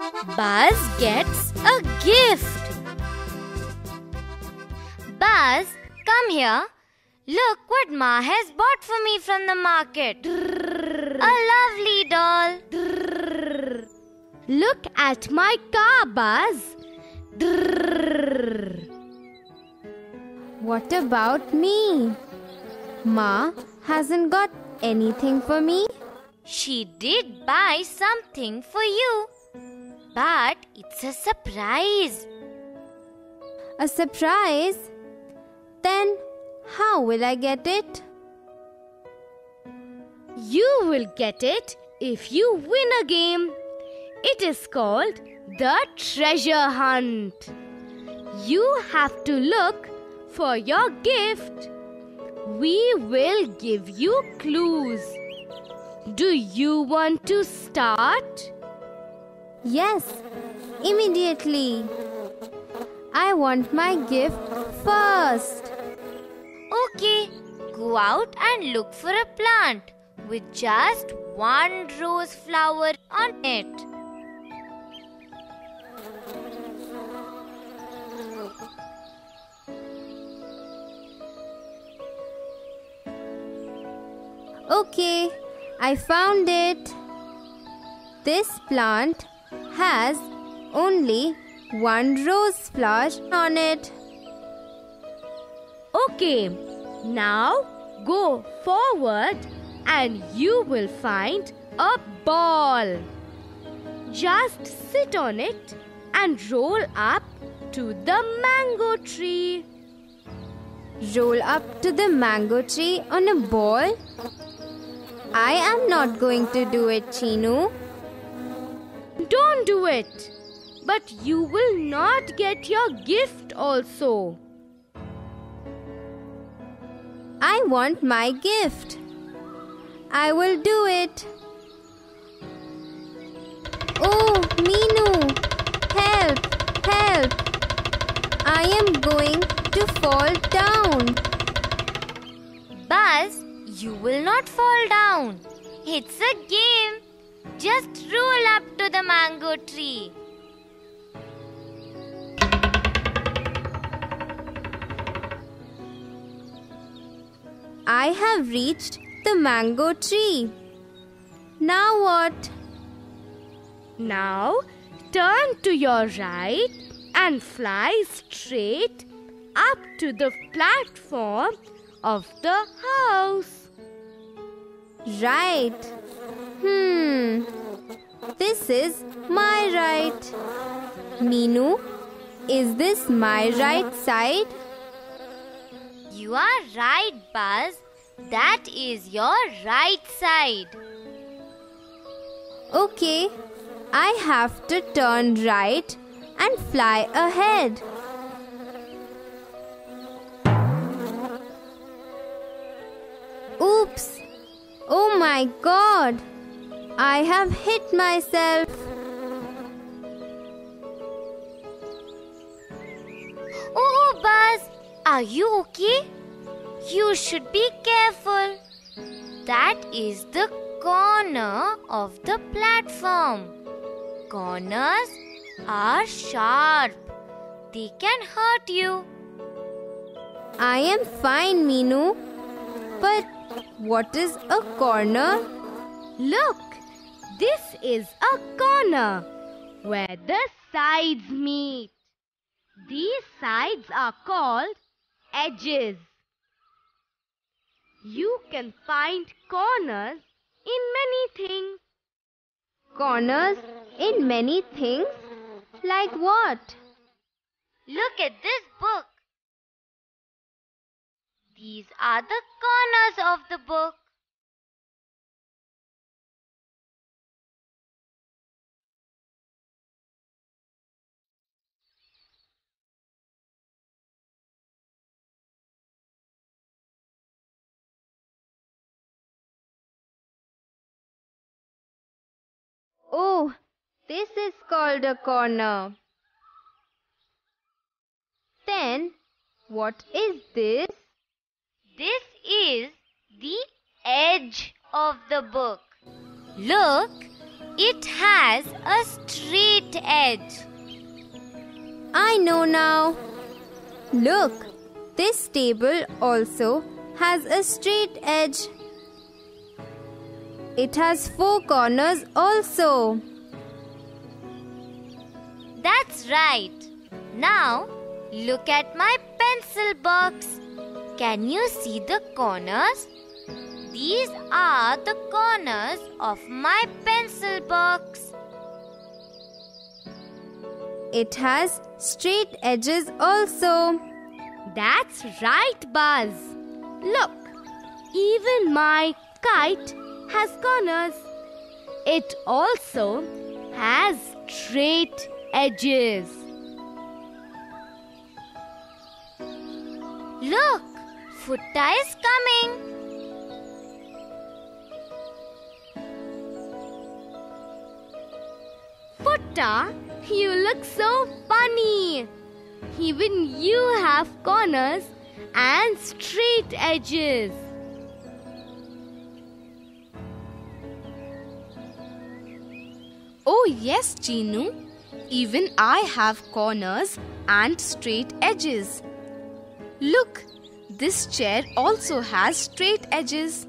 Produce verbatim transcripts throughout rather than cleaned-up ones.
Buzz gets a gift. Buzz, come here. Look what Ma has bought for me from the market. A lovely doll. Look at my car, Buzz. What about me? Ma hasn't got anything for me. She did buy something for you, but it's a surprise. A surprise? Then how will I get it? You will get it if you win a game. It is called the treasure hunt. You have to look for your gift. We will give you clues. Do you want to start? Yes, immediately. I want my gift first. Okay, go out and look for a plant with just one rose flower on it. Okay, I found it. This plant has only one rose flower on it. Okay, now go forward and you will find a ball. Just sit on it and roll up to the mango tree. Roll up to the mango tree on a ball? I am not going to do it, Chinu. Don't do it. But you will not get your gift also. I want my gift. I will do it. Oh, Minu! Help! Help! I am going to fall down. Buzz, you will not fall down. It's a game. Just roll up to the mango tree. I have reached the mango tree. Now what? Now turn to your right and fly straight up to the platform of the house. Right. Hmm. This is my right. Minu, is this my right side? You are right, Buzz. That is your right side. Okay, I have to turn right and fly ahead. Oops! Oh my God! I have hit myself. Oh, Buzz! Are you okay? You should be careful. That is the corner of the platform. Corners are sharp. They can hurt you. I am fine, Minu. But what is a corner? Look, this is a corner where the sides meet. These sides are called edges. You can find corners in many things. Corners in many things? Like what? Look at this book. These are the corners of the book. Oh, this is called a corner. Then, what is this? This is the edge of the book. Look, It has a straight edge. I know now. Look, this table also has a straight edge. It has four corners also. That's right. Now, look at my pencil box. Can you see the corners? These are the corners of my pencil box. It has straight edges also. That's right, Buzz. Look, even my kite has corners. It also has straight edges. Look, Futta is coming. Futta, you look so funny. Even you have corners and straight edges. Oh yes, Chinu. Even I have corners and straight edges. Look, this chair also has straight edges.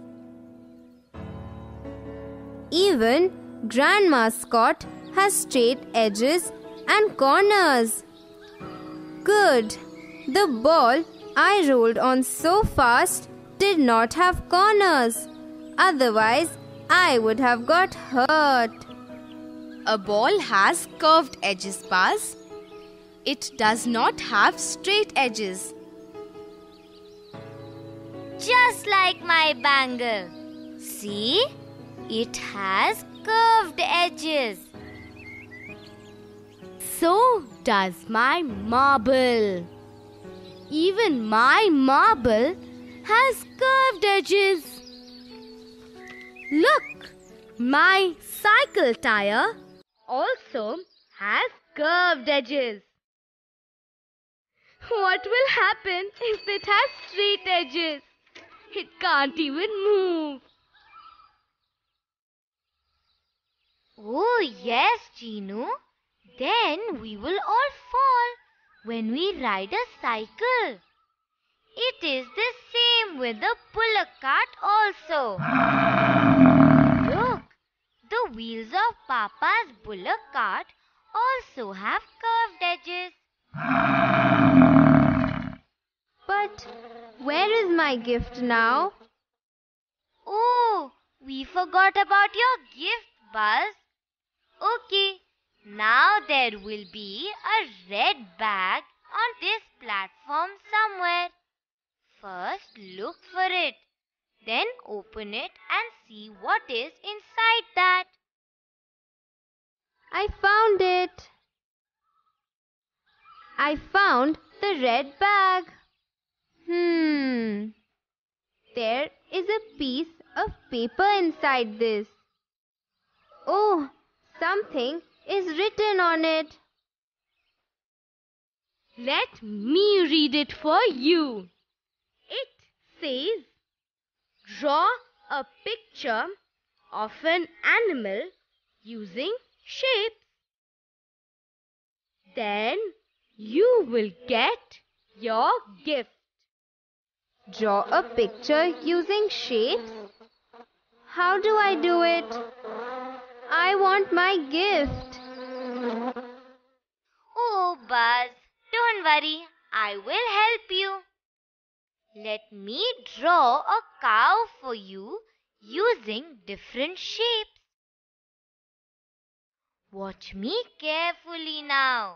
Even Grandma Scott has straight edges and corners. Good. The ball I rolled on so fast did not have corners. Otherwise, I would have got hurt. A ball has curved edges, Buzz. It does not have straight edges. Just like my bangle. See? It has curved edges. So does my marble. Even my marble has curved edges. Look, my cycle tire also has curved edges. What will happen if it has straight edges? It can't even move. Oh yes, Chinu. Then we will all fall when we ride a cycle. It is the same with the bullock cart also. Look, the wheels of Papa's bullock cart also have curved edges. But where is my gift now? Oh, we forgot about your gift, Buzz. Okay, now there will be a red bag on this platform somewhere. First look for it, then open it and see what is inside that. I found it. I found the red bag. Hmm. There is a piece of paper inside this. Oh, something is written on it. Let me read it for you. It says, draw a picture of an animal using shapes. Then you will get your gift. Draw a picture using shapes? How do I do it? I want my gift. Oh, Buzz, don't worry, I will help you. Let me draw a cow for you using different shapes. Watch me carefully now.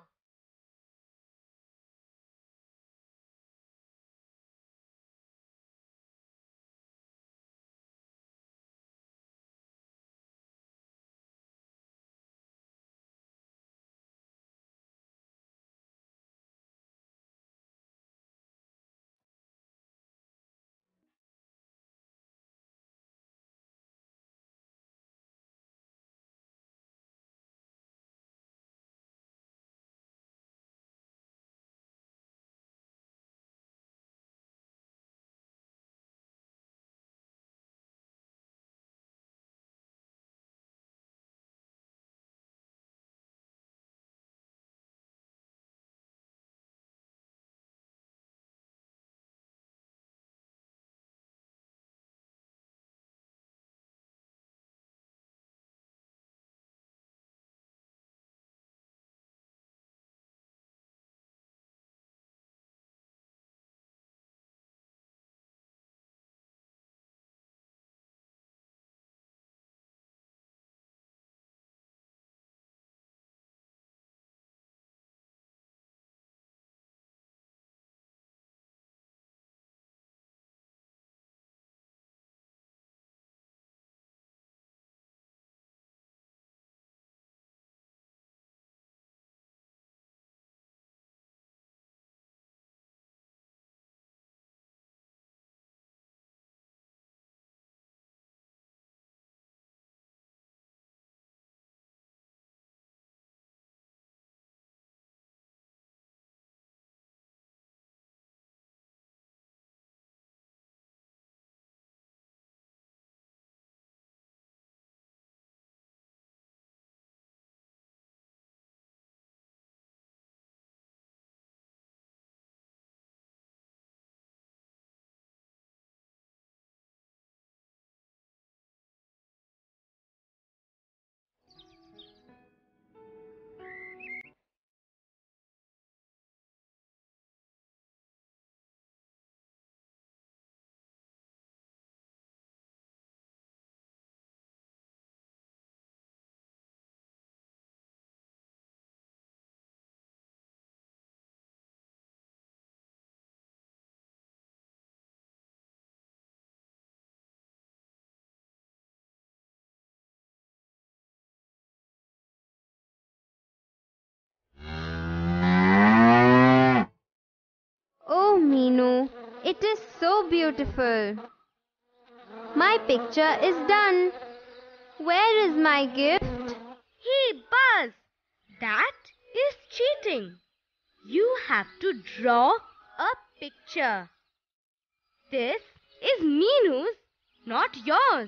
Meenu. It is so beautiful. My picture is done. Where is my gift? Hey, Buzz, that is cheating. You have to draw a picture. This is Meenu's, not yours.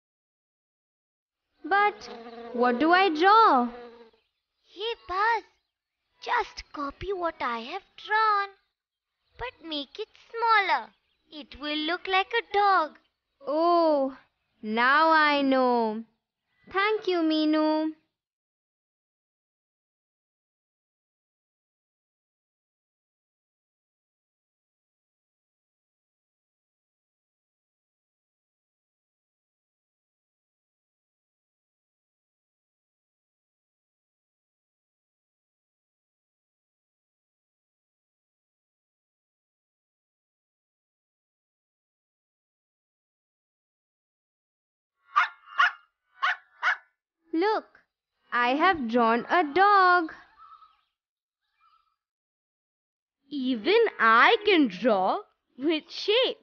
But what do I draw? Hey Buzz, just copy what I have drawn, but make it smaller. It will look like a dog. Oh, now I know. Thank you, Meenu. Look, I have drawn a dog. Even I can draw with shapes.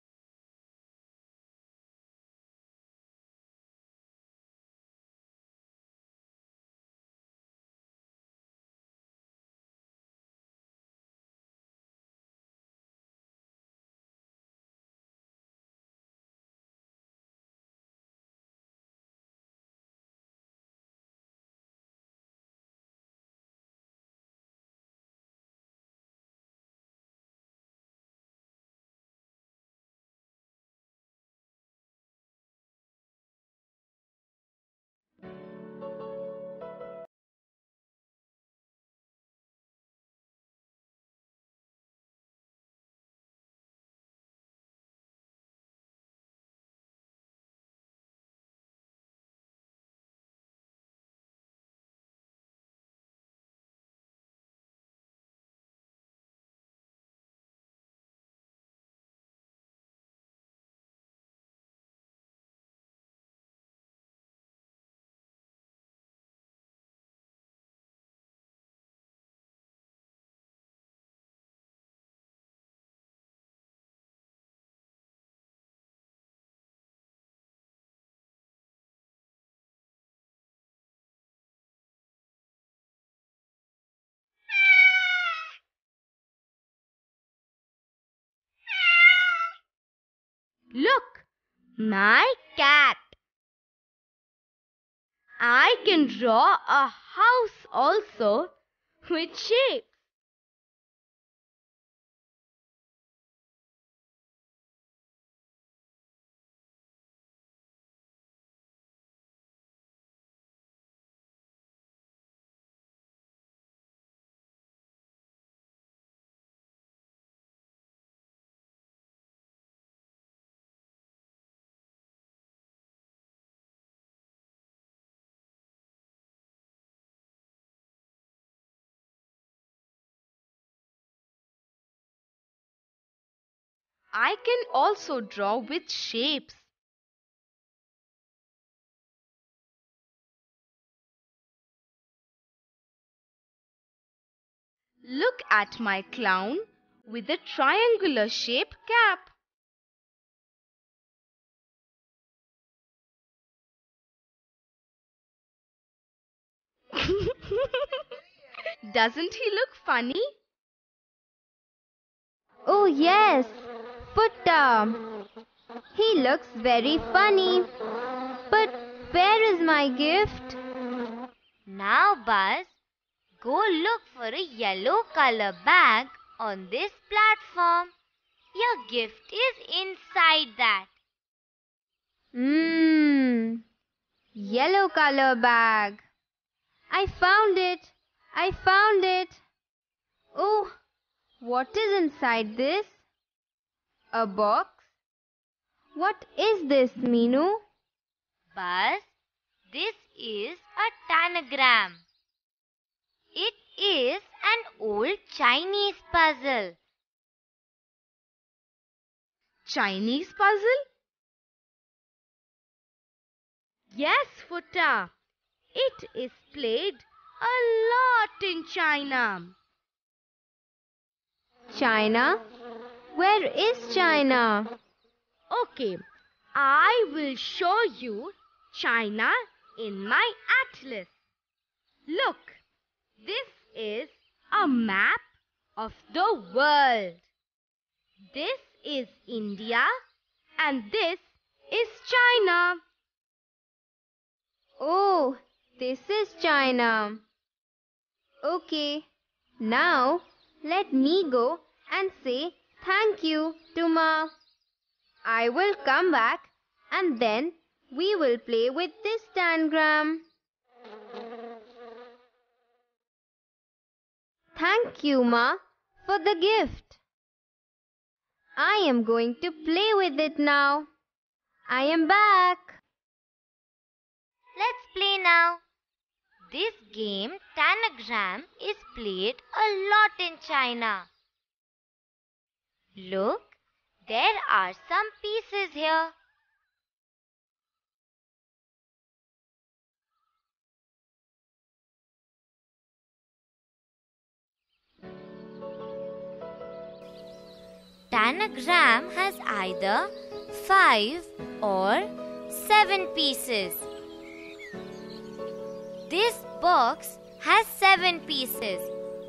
Look, my cat. I can draw a house also with shapes. I can also draw with shapes. Look at my clown with a triangular shape cap. Doesn't he look funny? Oh yes, Putta. He looks very funny. But where is my gift? Now Buzz, go look for a yellow color bag on this platform. Your gift is inside that. Mmm, yellow color bag. I found it. I found it. Oh, what is inside this? A box? What is this, Meenu? Buzz, this is a tanagram. It is an old Chinese puzzle. Chinese puzzle? Yes, Futta. It is played a lot in China. China? Where is China? Okay, I will show you China in my atlas. Look, this is a map of the world. This is India and this is China. Oh, this is China. Okay, now let me go and say thank you to Ma. I will come back and then we will play with this tangram. Thank you, Ma, for the gift. I am going to play with it now. I am back. Let's play now. This game, Tanagram, is played a lot in China. Look, there are some pieces here. Tanagram has either five or seven pieces. This box has seven pieces.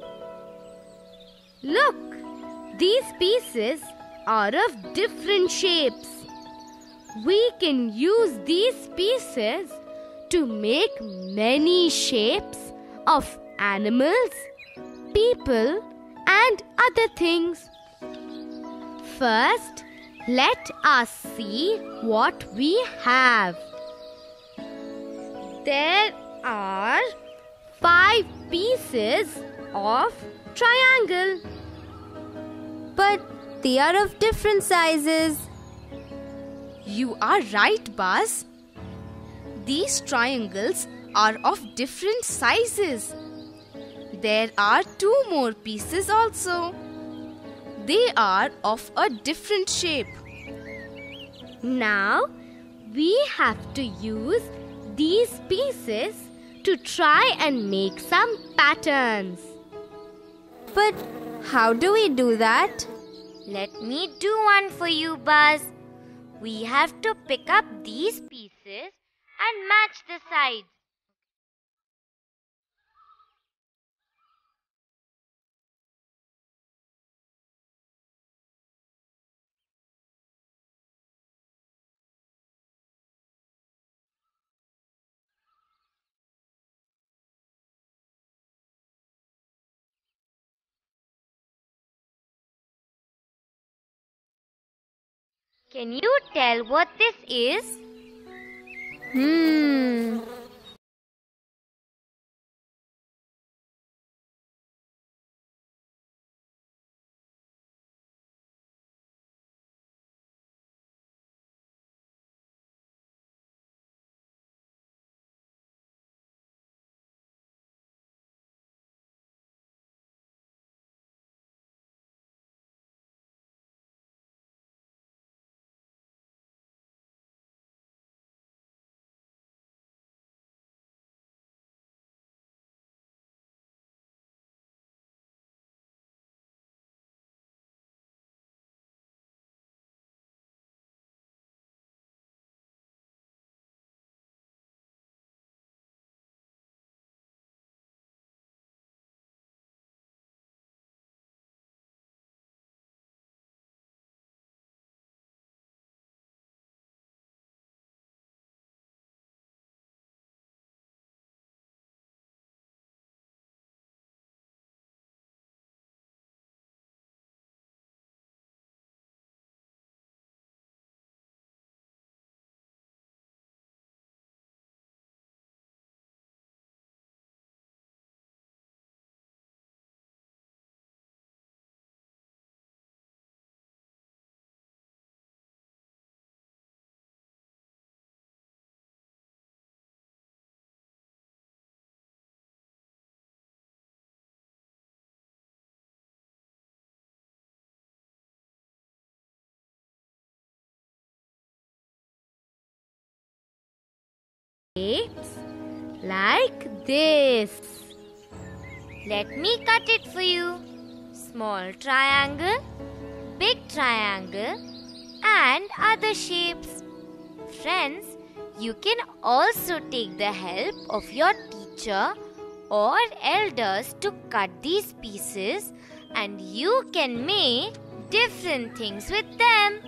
Look, these pieces are of different shapes. We can use these pieces to make many shapes of animals, people, and other things. First, let us see what we have. There are five pieces of triangle. But they are of different sizes. You are right, Buzz. These triangles are of different sizes. There are two more pieces also. They are of a different shape. Now, we have to use these pieces to try and make some patterns. But how do we do that? Let me do one for you, Buzz. We have to pick up these pieces and match the sides. Can you tell what this is? Hmm. Shapes like this. Let me cut it for you. Small triangle, big triangle and other shapes. Friends, you can also take the help of your teacher or elders to cut these pieces, and you can make different things with them.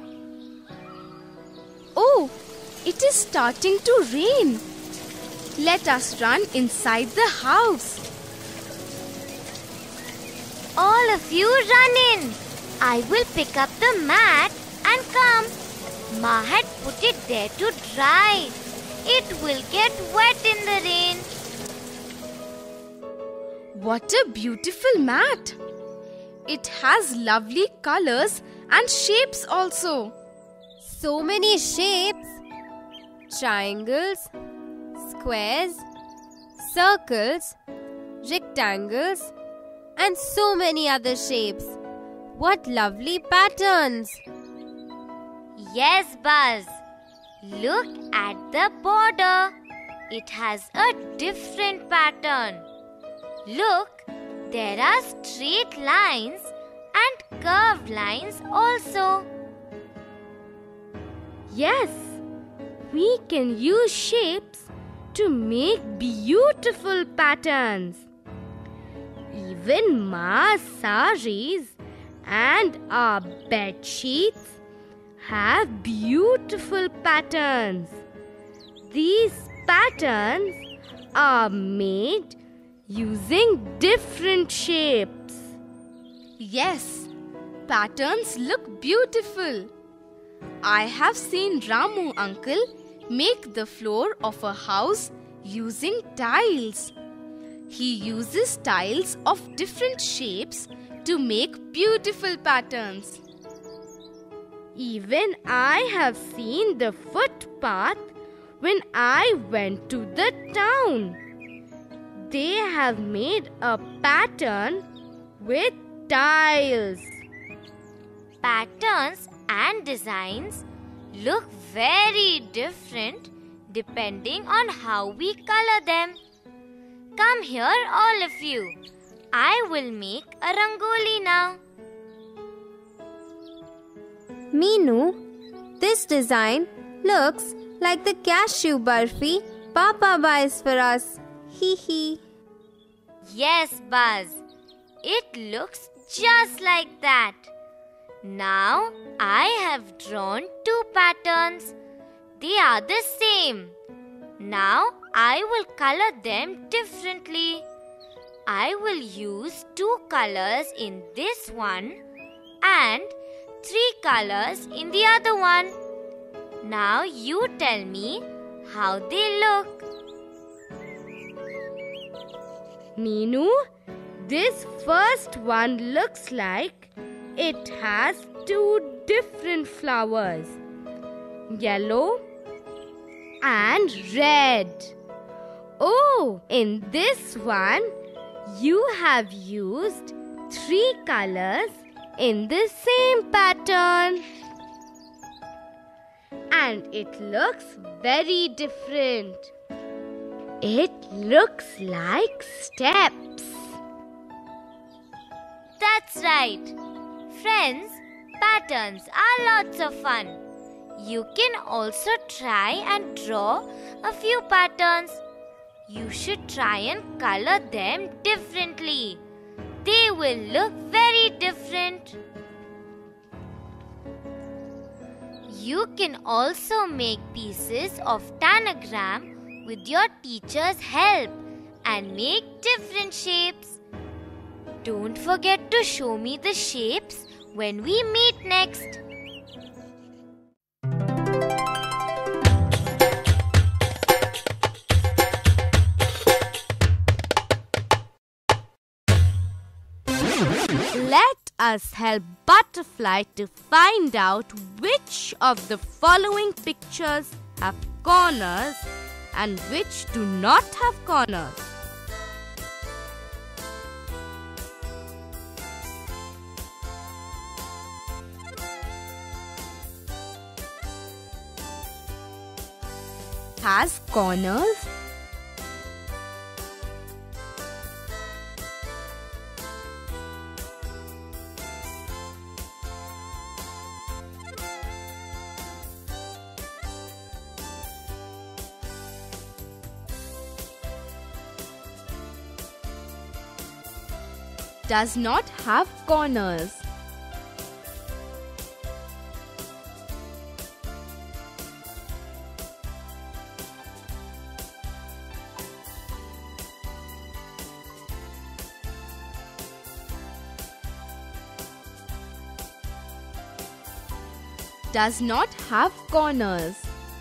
Oh, it is starting to rain. Let us run inside the house. All of you run in. I will pick up the mat and come. Ma had put it there to dry. It will get wet in the rain. What a beautiful mat! It has lovely colors and shapes also. So many shapes. Triangles, squares, circles, rectangles, and so many other shapes. What lovely patterns! Yes, Buzz. Look at the border. It has a different pattern. Look, there are straight lines and curved lines also. Yes, we can use shapes to make beautiful patterns. Even Ma's saris and our bed sheets have beautiful patterns. These patterns are made using different shapes. Yes, patterns look beautiful. I have seen Ramu uncle make the floor of a house using tiles. He uses tiles of different shapes to make beautiful patterns. Even I have seen the footpath when I went to the town. They have made a pattern with tiles. Patterns and designs look very different depending on how we color them. Come here, all of you. I will make a rangoli now. Meenu, this design looks like the cashew barfi Papa buys for us. Hee hee. Yes, Buzz. It looks just like that. Now I have drawn two patterns. They are the same. Now I will color them differently. I will use two colors in this one and three colors in the other one. Now you tell me how they look. Meenu, this first one looks like it has two different flowers, yellow and red. Oh, in this one, you have used three colors in the same pattern. And it looks very different. It looks like steps. That's right. Friends, patterns are lots of fun. You can also try and draw a few patterns. You should try and color them differently. They will look very different. You can also make pieces of tanagram with your teacher's help and make different shapes. Don't forget to show me the shapes when we meet next. Let us help Butterfly to find out which of the following pictures have corners and which do not have corners. Has corners? does not have corners. Does not have corners.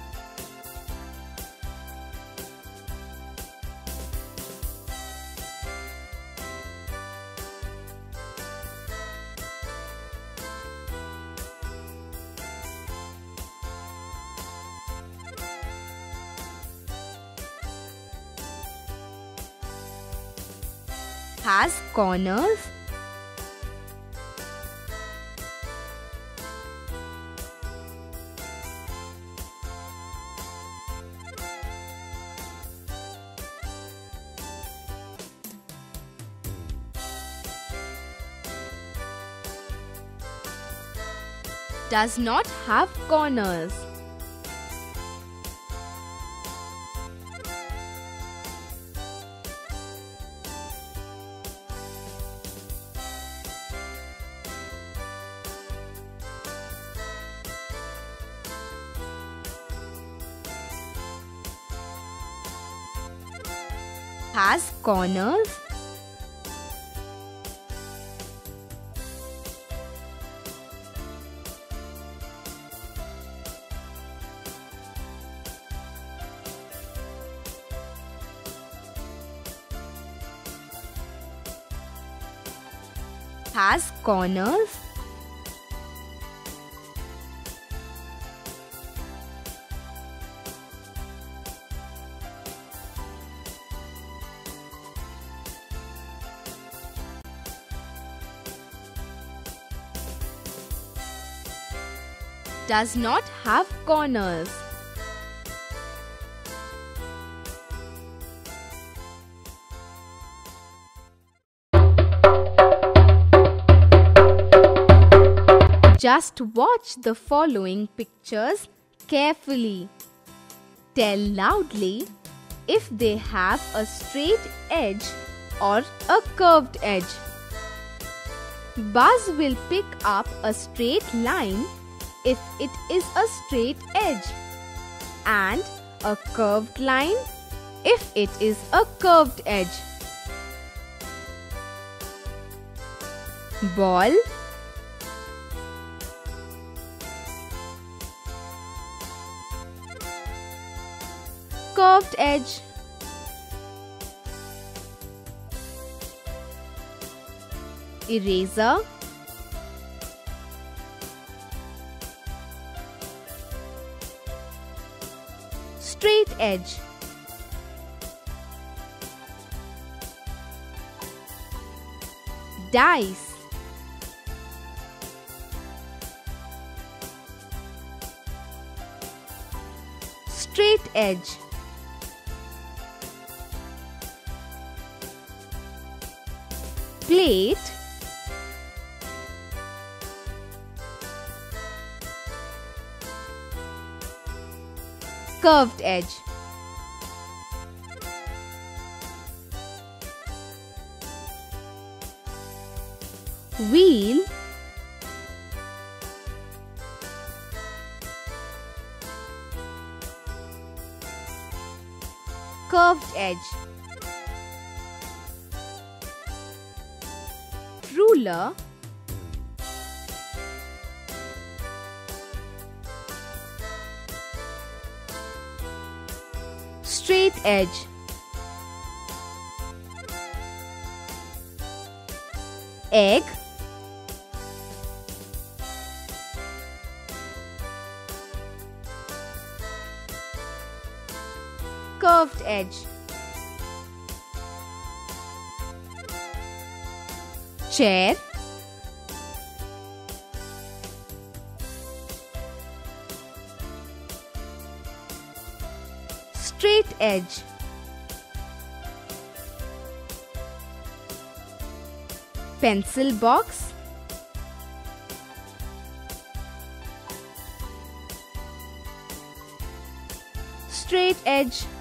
Has corners. Does not have corners. Has corners. Has corners. Does not have corners. Just watch the following pictures carefully. Tell loudly if they have a straight edge or a curved edge. Buzz will pick up a straight line if it is a straight edge, and a curved line if it is a curved edge. Ball, curved edge. Eraser, straight edge. Dice, straight edge. Plate, curved edge. Wheel, curved edge. Ruler, straight edge. Egg, curved edge. Chair, straight edge. Pencil box, straight edge.